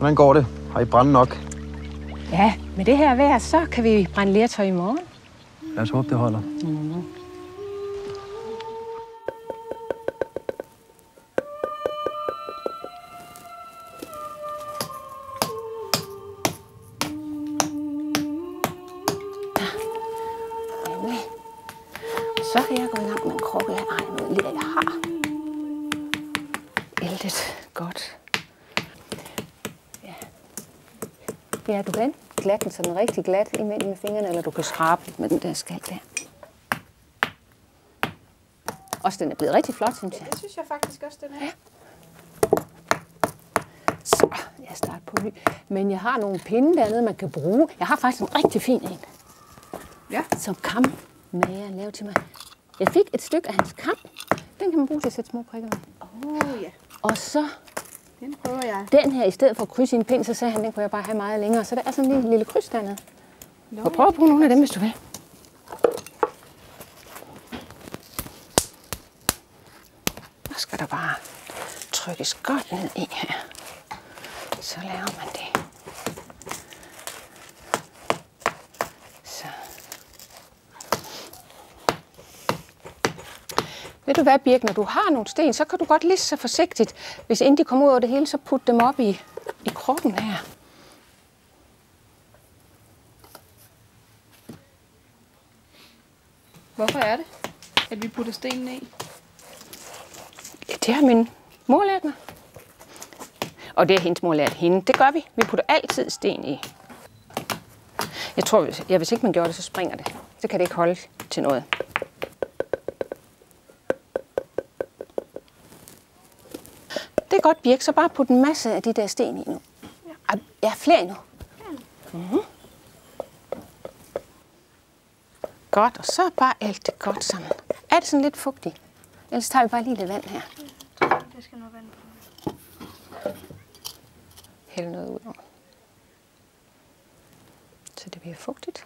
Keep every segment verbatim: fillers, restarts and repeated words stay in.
Hvordan går det? Har I brændt nok? Ja, med det her vejr, så kan vi brænde lertøj i morgen. Lad os håbe, det holder. Mm-hmm. Så kan jeg gå i gang med en krukke. Ej, noget lille, jeg har. Ældet godt. Ja. Ja, du kan glatte den sådan rigtig glat imellem fingrene, eller du kan skrabe med den der skal der. Også den er blevet rigtig flot, synes jeg. Det synes jeg faktisk også, den er. Ja. Så, jeg starter på ny. Men jeg har nogle pinde dernede, man kan bruge. Jeg har faktisk en rigtig fin en. Ja. Som kammager lavede til mig. Jeg fik et stykke af hans kam. Den kan man bruge til at sætte små prikker med. Åh, oh, ja. Og så den prøver jeg. Den her, i stedet for at krydse i en pind, så sagde han, den kunne jeg bare have meget længere. Så der er sådan en lille, lille kryds dernede. Og prøv at bruge nogle af dem, hvis du vil. Så skal der bare trykkes godt ned i her. Så laver man det. Så. Ved du hvad, Birk, når du har nogle sten, så kan du godt lige så forsigtigt, hvis inden de kommer ud over det hele, så put dem op i, i krukken her. Hvorfor er det, at vi putter stenene i? Ja, det har min mor lært mig. Og det har hendes mor lært hende. Det gør vi. Vi putter altid sten i. Jeg tror, ja, hvis ikke man gjorde det, så springer det. Så kan det ikke holde til noget. Det er godt, Birk. Så bare put en masse af de der sten i nu. Ja, ja flere endnu. Mm-hmm. Godt, og så bare alt det godt sammen. Er det sådan lidt fugtigt? Ellers tager vi bare lige lidt vand her. Det skal noget vand på. Hæld noget ud over. Så det bliver fugtigt.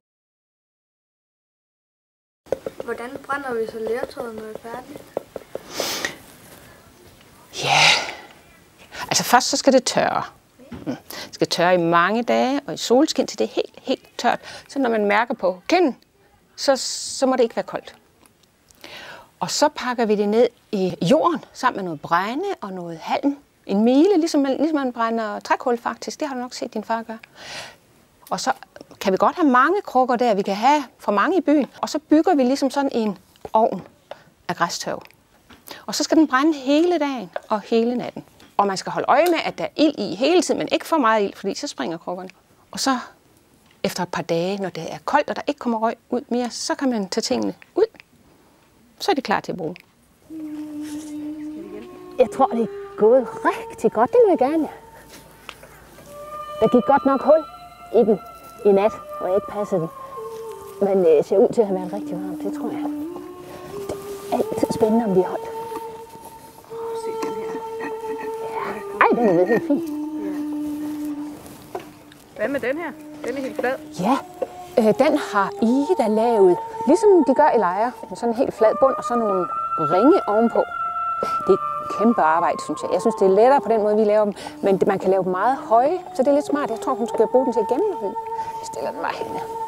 Hvordan brænder vi så lertøjet, når det er færdigt? Ja, altså først så skal det tørre. Mm. Det skal tørre i mange dage og i solskin, til det er helt, helt tørt. Så når man mærker på kinden, så, så må det ikke være koldt. Og så pakker vi det ned i jorden sammen med noget brænde og noget halm. En mile, ligesom man, ligesom man brænder trækul faktisk. Det har du nok set din far gøre. Og så kan vi godt have mange krukker der, vi kan have for mange i byen. Og så bygger vi ligesom sådan en ovn af græstørv. Og så skal den brænde hele dagen og hele natten. Og man skal holde øje med, at der er ild i hele tiden, men ikke for meget ild, fordi så springer krukkerne. Og så efter et par dage, når det er koldt, og der ikke kommer røg ud mere, så kan man tage tingene ud. Så er de klar til at bruge. Jeg tror, det er gået rigtig godt. Det må jeg gerne. Der gik godt nok hul i den i nat, hvor jeg ikke passede den. Men det ser ud til at have været rigtig varmt, det tror jeg. Det er altid spændende, om vi har holdt. Åh, se den her. Ja. Ej, den er ved helt fin. Ja. Hvad med den her? Den er helt flad. Ja, øh, den har Ida lavet, ligesom de gør i lejre. Sådan en helt flad bund og så nogle ringe ovenpå. Det er kæmpe arbejde, synes jeg. Jeg synes, det er lettere på den måde, vi laver dem. Men man kan lave dem meget høje, så det er lidt smart. Jeg tror, hun skal bruge den til at gemme den. Jeg stiller den bare henne.